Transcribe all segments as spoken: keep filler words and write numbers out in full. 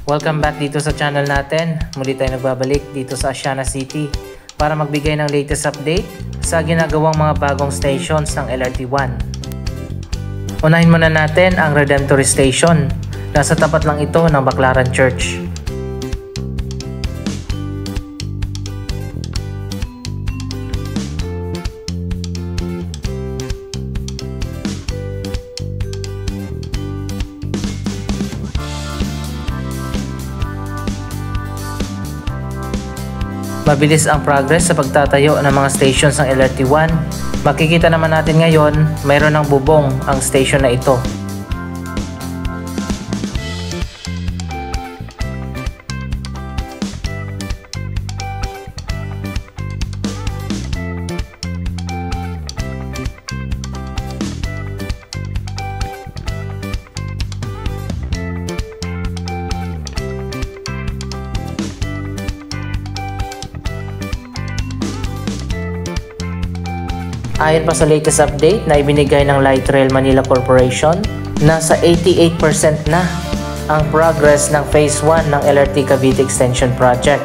Welcome back dito sa channel natin. Muli tayo nagbabalik dito sa Asiana City para magbigay ng latest update sa ginagawang mga bagong stations ng L R T one. Unahin muna natin ang Redemptorist Station. Nasa tapat lang ito ng Baclaran Church. Mabilis ang progress sa pagtatayo ng mga stations ng L R T one. Makikita naman natin ngayon, mayroon ng bubong ang station na ito. Ayon pa sa latest update na ibinigay ng Light Rail Manila Corporation, nasa eighty-eight percent na ang progress ng Phase one ng L R T Cavite Extension Project.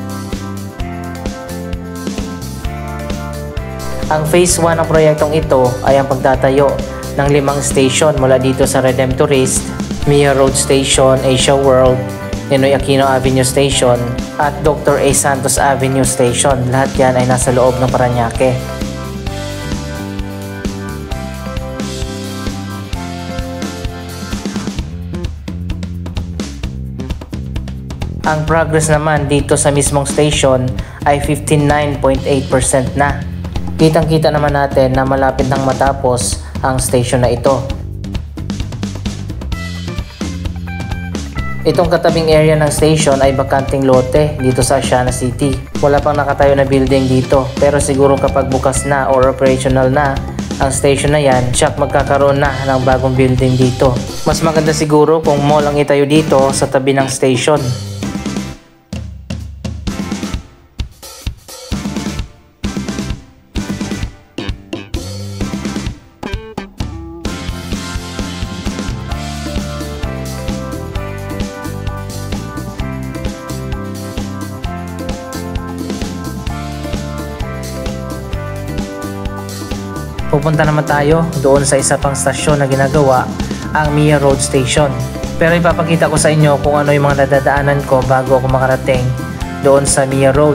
Ang Phase one ng proyektong ito ay ang pagtatayo ng limang station mula dito sa Redemptorist, Mia Road Station, Asia World, Ninoy Aquino Avenue Station, at Doctor A. Santos Avenue Station. Lahat yan ay nasa loob ng Parañaque. Ang progress naman dito sa mismong station ay fifty-nine point eight percent na. Kitang-kita naman natin na malapit nang matapos ang station na ito. Itong katabing area ng station ay bakanting lote dito sa Asiana City. Wala pang nakatayo na building dito, pero siguro kapag bukas na or operational na ang station na yan, siyak magkakaroon na ng bagong building dito. Mas maganda siguro kung mall ang itayo dito sa tabi ng station. Pupunta naman tayo doon sa isa pang stasyon na ginagawa, ang Mia Road Station. Pero ipapakita ko sa inyo kung ano yung mga nadadaanan ko bago ako makarating doon sa Mia Road.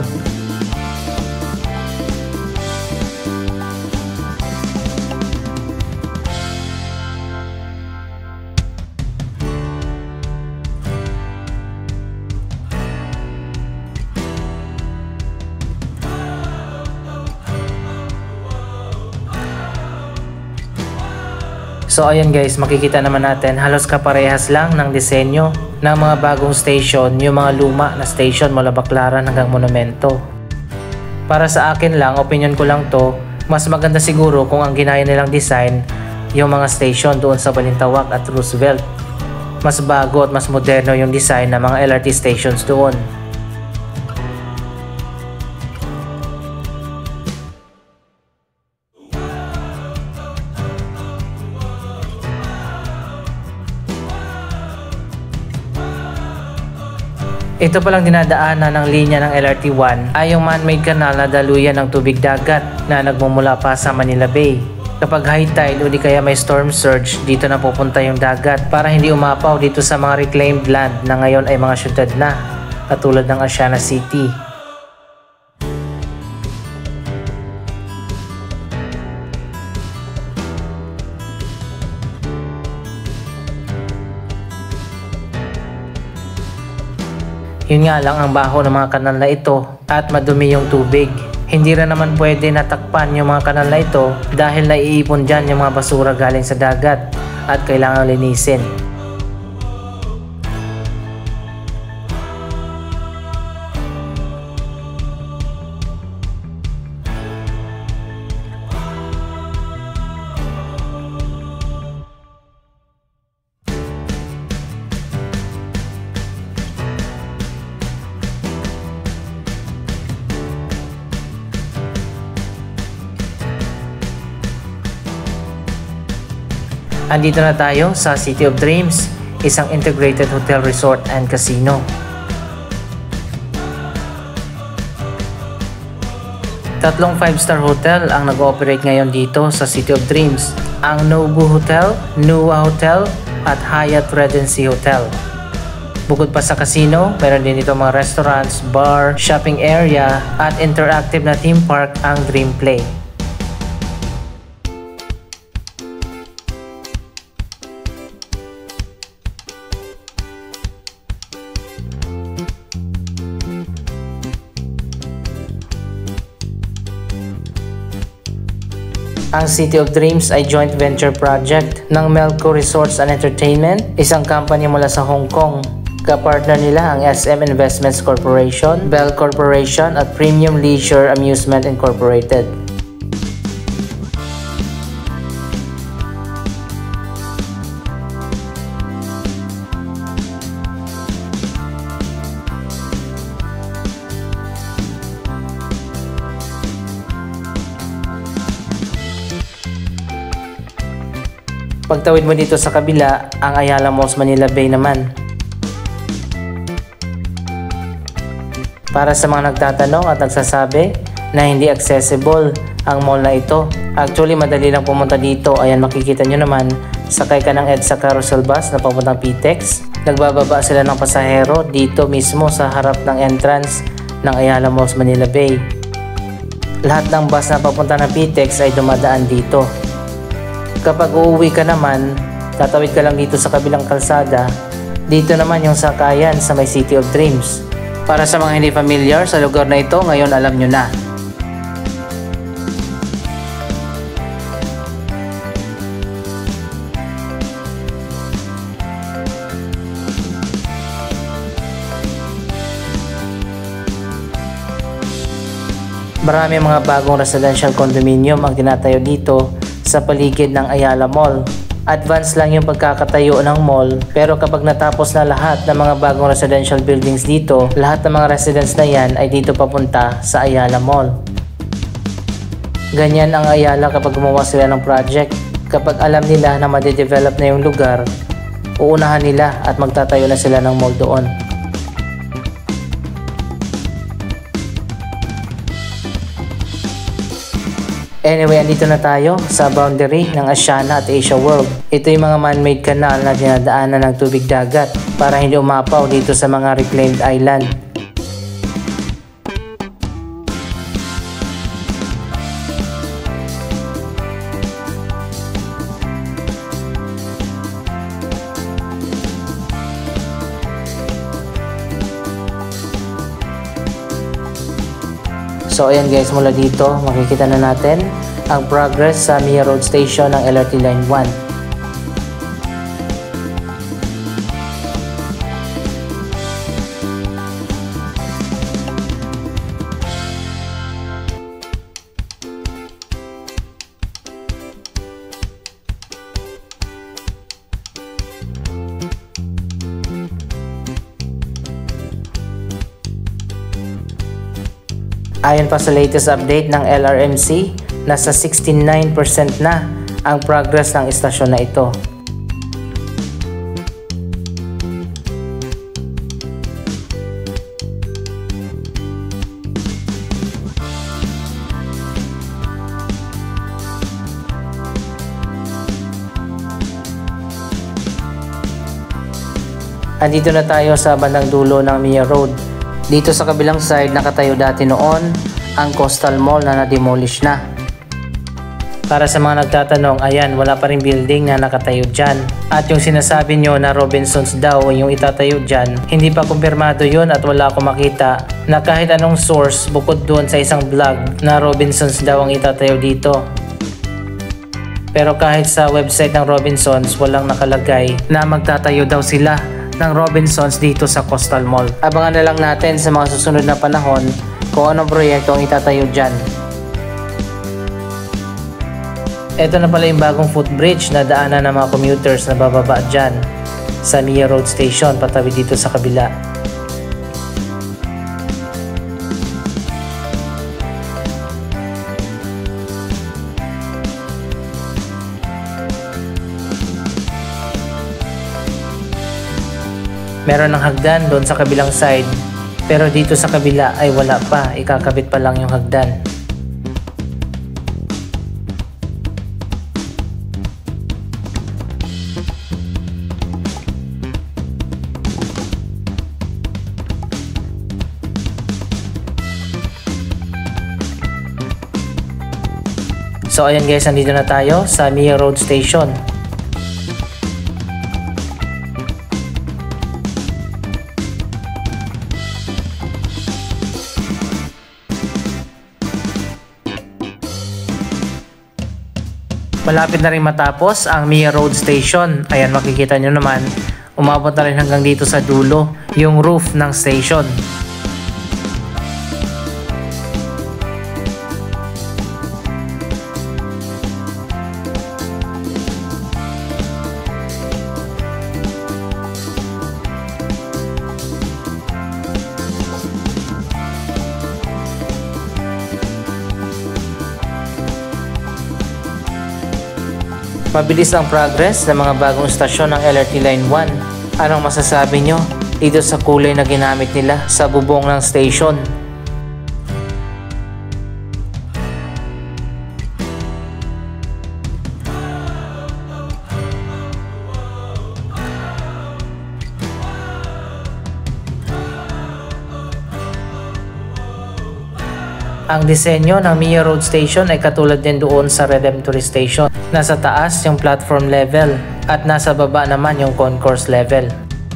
So ayan guys, makikita naman natin halos kaparehas lang ng disenyo ng mga bagong station, yung mga luma na station mula Baclaran hanggang Monumento. Para sa akin lang, opinion ko lang to, mas maganda siguro kung ang ginaya nilang design yung mga station doon sa Balintawak at Roosevelt. Mas bago at mas moderno yung design ng mga L R T stations doon. Ito palang dinadaanan ng linya ng L R T one ay yung man-made canal na daluyan ng tubig dagat na nagmumula pa sa Manila Bay. Kapag high tide o di kaya may storm surge, dito na pupunta yung dagat para hindi umapaw dito sa mga reclaimed land na ngayon ay mga syudad na, katulad ng Asiana City. Yun nga lang ang baho ng mga kanal na ito at madumi yung tubig. Hindi rin naman pwede natakpan yung mga kanal na ito dahil naiipon dyan yung mga basura galing sa dagat at kailangan linisin. Andito na tayo sa City of Dreams. isang integrated hotel resort and casino. Tatlong five star hotel ang nag-ooperate ngayon dito sa City of Dreams, ang Nobu Hotel, Nua Hotel at Hyatt Regency Hotel. Bukod pa sa casino, meron din dito mga restaurants, bar, shopping area at interactive na theme park ang Dream Play. Ang City of Dreams ay joint venture project ng Melco Resorts and Entertainment, isang company mula sa Hong Kong. Kapartner nila ang S M Investments Corporation, Bell Corporation at Premium Leisure Amusement Incorporated. Pagtawid mo dito sa kabila, ang Ayala Malls Manila Bay naman. Para sa mga nagtatanong at nagsasabi na hindi accessible ang mall na ito, actually madali lang pumunta dito. Ayan, makikita nyo naman, sakay ka ng EDSA carousel bus na papuntang P TEX. Nagbababa sila ng pasahero dito mismo sa harap ng entrance ng Ayala Malls Manila Bay. Lahat ng bus na papunta ng P TEX ay dumadaan dito. Kapag uuwi ka naman, tatawid ka lang dito sa kabilang kalsada. Dito naman yung sakayan sa may City of Dreams. Para sa mga hindi familiar sa lugar na ito, ngayon alam nyo na. Marami mga bagong residential condominium ang tinatayo dito sa paligid ng Ayala Mall. Advance lang yung pagkakatayo ng mall, pero kapag natapos na lahat ng mga bagong residential buildings dito, lahat ng mga residents na yan ay dito papunta sa Ayala Mall. Ganyan ang Ayala kapag gumawa sila ng project. Kapag alam nila na made-develop na yung lugar, uunahan nila at magtatayo na sila ng mall doon. Anyway, andito na tayo sa boundary ng Asiana at Asia World. Ito yung mga man-made canal na dinadaanan ng tubig dagat para hindi umapaw dito sa mga reclaimed island. So ayan guys, mula dito makikita na natin ang progress sa Mia Road Station ng L R T Line one. Ayon pa sa latest update ng L R M C, nasa sixty-nine percent na ang progress ng istasyon na ito. Andito na tayo sa bandang dulo ng Mia Road. Dito sa kabilang side, nakatayo dati noon ang Coastal Mall na na-demolish na. Para sa mga nagtatanong, ayan, wala pa rin building na nakatayo dyan. At yung sinasabi nyo na Robinsons daw yung itatayo dyan, hindi pa kumpirmado yun at wala akong makita na kahit anong source bukod doon sa isang vlog na Robinsons daw ang itatayo dito. Pero kahit sa website ng Robinsons, walang nakalagay na magtatayo daw sila ng Robinsons dito sa Coastal Mall. Abangan na lang natin sa mga susunod na panahon kung anong proyekto ang itatayo dyan. Ito na pala yung bagong footbridge na daanan ng mga commuters na bababa dyan sa Mia Road Station patawid dito sa kabila. Meron ng hagdan doon sa kabilang side, pero dito sa kabila ay wala pa, ikakabit pa lang yung hagdan. So ayan guys, nandito na tayo sa Mia Road Station. Malapit na rin matapos ang Mia Road Station. Ayan, makikita nyo naman, umabot na rin hanggang dito sa dulo yung roof ng station. Mabilis ang progress ng mga bagong istasyon ng L R T Line one. Anong masasabi nyo dito sa kulay na ginamit nila sa bubong ng station? Ang disenyo ng Mia Road Station ay katulad din doon sa Redemptorist Station. Nasa taas yung platform level at nasa baba naman yung concourse level.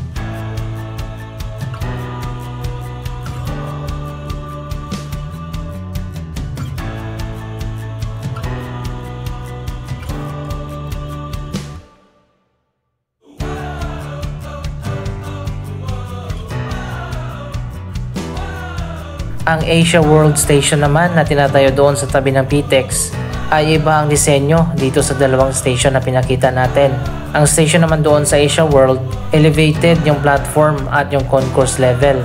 Ang Asia World Station naman na tinatayo doon sa tabi ng P T E X ay iba ang disenyo dito sa dalawang station na pinakita natin. Ang station naman doon sa Asia World, elevated yung platform at yung concourse level.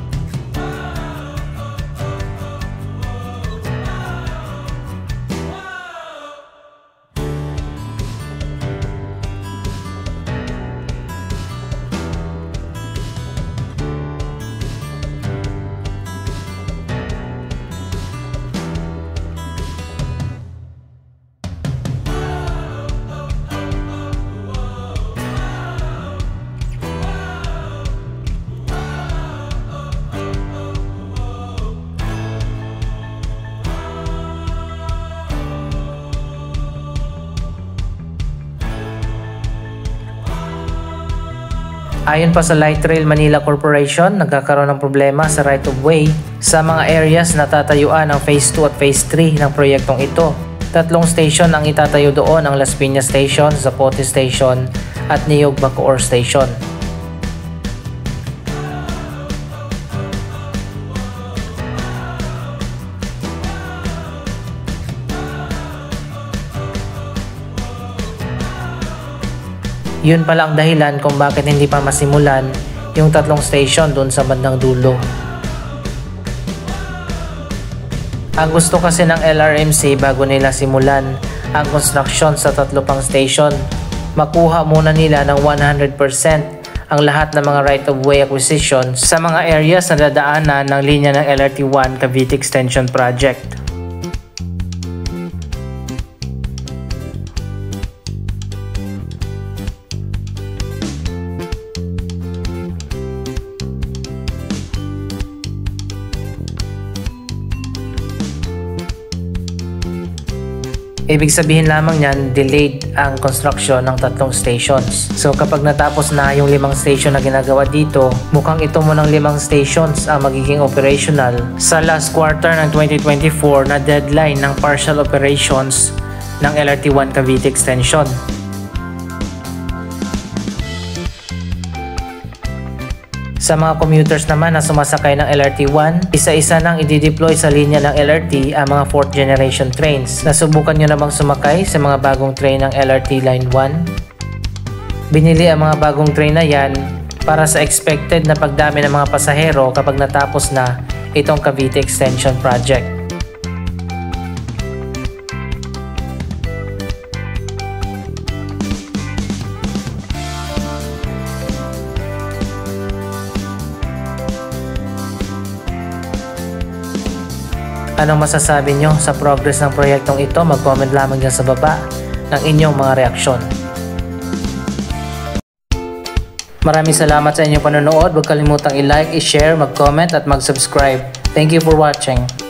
Ayon pa sa Light Rail Manila Corporation, nagkakaroon ng problema sa right of way sa mga areas na tatayuan ng Phase two at Phase three ng proyektong ito. Tatlong station ang itatayo doon, ang Las Piñas Station, Zapote Station at Niyog Bacoor Station. Yun pala ang dahilan kung bakit hindi pa masimulan yung tatlong station doon sa bandang dulo. Ang gusto kasi ng L R M C bago nila simulan ang construction sa tatlo pang station, makuha muna nila ng one hundred percent ang lahat ng mga right of way acquisition sa mga areas na dadaanan ng linya ng L R T one Cavite Extension Project. Ibig sabihin lamang niyan, delayed ang construction ng tatlong stations. So kapag natapos na yung limang station na ginagawa dito, mukhang ito mo ng limang stations ang magiging operational sa last quarter ng twenty twenty-four na deadline ng partial operations ng L R T one Cavite Extension. Sa mga commuters naman na sumasakay ng L R T one, isa-isa nang i-deploy sa linya ng L R T ang mga fourth generation trains. Nasubukan nyo namang sumakay sa mga bagong train ng L R T Line one? Binili ang mga bagong train na yan para sa expected na pagdami ng mga pasahero kapag natapos na itong Cavite Extension Project. Anong masasabi nyo sa progress ng proyektong ito? Mag-comment lamang dyan sa baba ng inyong mga reaksyon. Maraming salamat sa inyong panonood. Huwag kalimutang i-like, i-share, mag-comment at mag-subscribe. Thank you for watching.